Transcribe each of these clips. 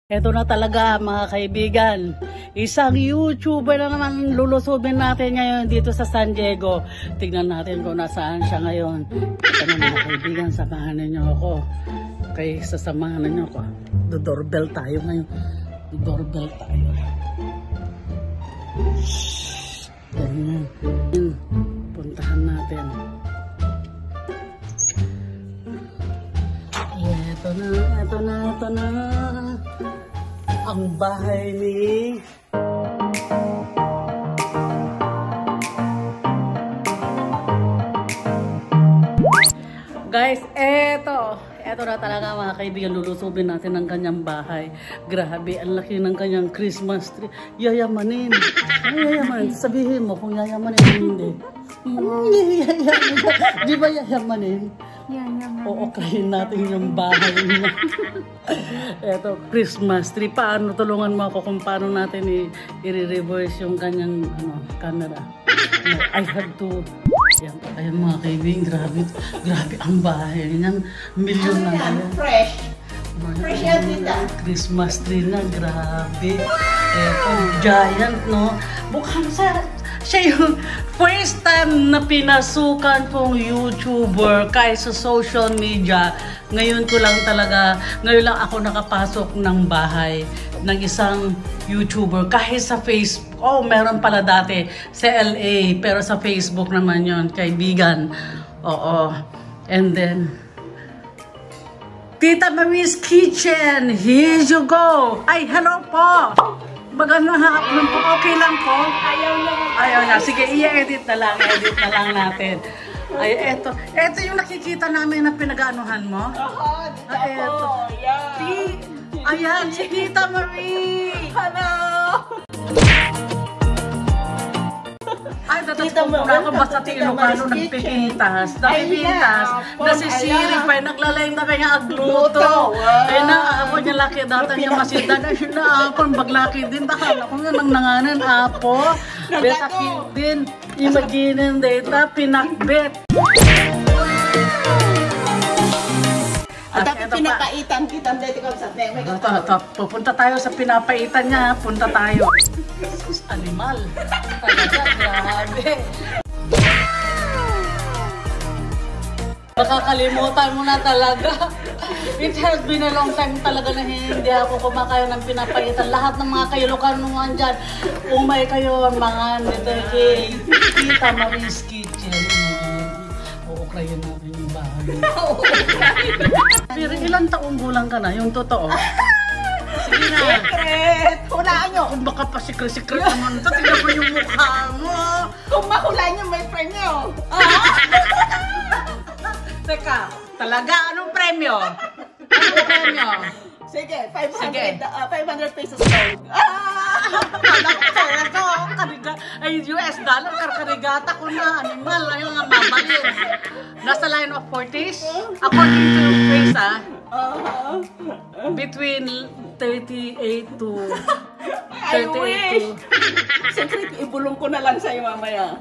Ito na talaga mga kaibigan, isang YouTuber na naman lulusubin natin ngayon dito sa San Diego. Tignan natin kung nasaan siya ngayon. Ito na mga kaibigan, samahan ninyo ako. Okay, sasamahan ninyo ako. Doorbell tayo ngayon. Doorbell tayo. Ganyan. Puntahan natin. Ito na. Ang bahay ni guys, eto na talaga mga kaibigan, lulusubin natin ang kanyang bahay. Grabe, ang laki ng kanyang Christmas tree. Yayamanin. Yayaman. Sabihin mo kung yayamanin o hindi. Di ba yayamanin? Oo, kahin natin yung bahay niya. Eto, Christmas tree. Paano? Tulungan mo ako kung paano natin i-reverse yung kanyang camera. No, I have to. Ayan mga kaibigan, grabe ang bahay niyan. Milyon na yan. Fresh yan dito. Christmas tree na, grabe. Eto, giant, no? Bukang siya yung first time na pinasukan kong YouTuber kahit sa social media. Ngayon lang ako nakapasok ng bahay ng isang YouTuber. Kahit sa Facebook, meron pala dati sa LA, pero sa Facebook naman yon, kaibigan. Oo. And then, Tita Marie's Kitchen, here you go. Ay, hello po. Magandang hapon po. Okay lang po? Ayaw na. Sige, i-edit na lang natin. Ay, eto yung nakikita namin na pinag-anuhan mo? Eto. Ayan, si Tita Marie. Hello. Ay, ako basta Ilocano nagpipintas. Nasisiri pa, naglalayang na kanya agluto. Ay na, ako niya laki data niya masidan. Ay na, ako baglaki din. Takala ko nga nang nanganan, apo. Betakit din. Imaginin data, pinakbet. At pinapaitan kita dito ko sa may pupunta tayo sa pinapaitan niya. Punta tayo. Animal. Talaga, grabe. Makakalimutan mo na talaga. It has been a long time talaga na hindi ako kumakain ng pinapaitan. Lahat ng mga Ilocano dyan, umay kayo mga nito kay Tita Marie's Kitchen. Ukrayin natin yung bahay. Pero ilang taong gulang ka na? Yung totoo? Sige na. Secret! Hulaan nyo! Kung baka pa secret naman ito, tingnan mo yung mukha mo. Kung mahulaan nyo, may premyo. Teka, talaga? Anong premyo? Anong premyo? Sige, 500 pesos gold. Ay, US dollar, karkarigata ko na, animal, ayaw nga mabalin. Nasa line of 40s? According to your face, between 38 to 38 to... Siyempre, ibulong ko na lang sa'yo mamaya.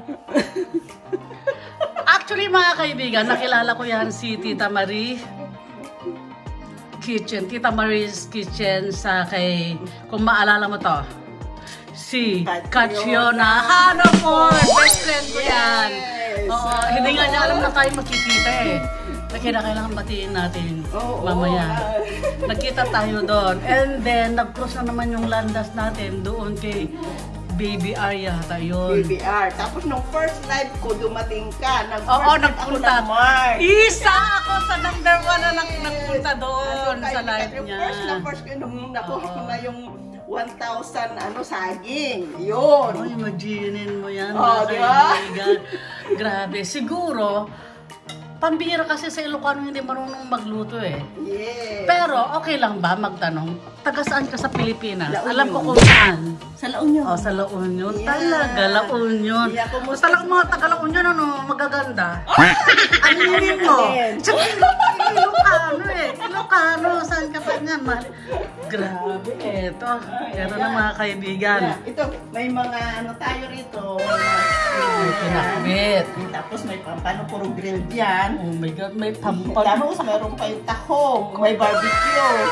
Actually, mga kaibigan, nakilala ko yan si Tita Marie Kitchen. Tita Marie's Kitchen sa kung maalala mo to, si Catriona Hanaford. Best friend ko yan. Oo, hindi nga niya alam na tayo makikita kailangan batiin natin mamaya. Nagkita tayo doon. And then, nag-cross na naman yung landas natin doon kay Baby R yata yun. Baby R. Tapos nung first live ko, dumating ka. Nagpunta. Isa ako sa number 1 na nagpunta doon sa live niya. First ko nung nakuha ko na yung 1,000 saging. Yun. Imaginin mo yan. Diba? Grabe. Siguro, pambihira kasi sa Ilocano hindi marunong magluto Yes. Pero okay lang ba magtanong? Taga saan ka sa Pilipinas? La Union. Alam ko kung saan. Sa La Union. Sa La Union. Yeah. Talaga, La Union. Yeah, talagang mga taga La Union, magaganda. Ano yun mo? Ilocano Ilocano, saan ka pa niyan? Grabe, eto na mga kaibigan. Ito, may mga tayo rito. May pinakbit. Tapos may pampano, puro grilled yan. Oh my God, may pampano. Tapos meron pa yung tahong, may barbecue.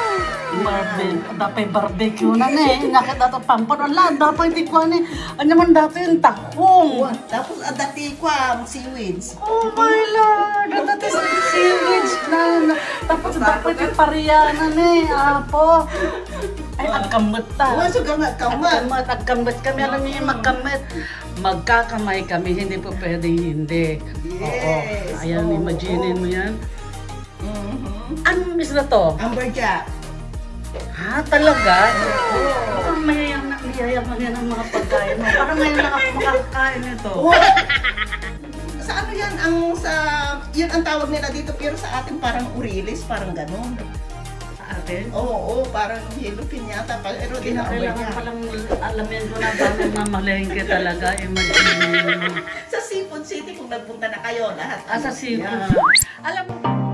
Dapat barbecue na Nakit dato pampon. Ala, dapat hindi ko Ano man dato yung takong. Tapos dati ko seaweeds. Oh my Lord! Dati sa seaweeds na. Tapos dapat yung pariyanan Apo. Ay, agkamot ta. So nga Agkamot kami. Alam niyo yung magkamot. Magkakamay kami. Hindi po pwedeng hindi. Yes. Ayan, imagine mo yan. Anong isla to? Amberjack. Ha, talaga? Parang mayayaman yan ang mga pagkain mo. Parang ngayon lang ako makakakain nito. Sa ano yan, yun ang tawag nila dito, pero sa atin parang urilis, parang ganun. Sa atin? Oo, parang yellow piñata, pero di na Kailangan palang alamin ko na paano mamalengke talaga. Imagine mo. Sa Seafood City, kung nagpunta na kayo, lahat. Sa seafood. Yeah. Alam mo,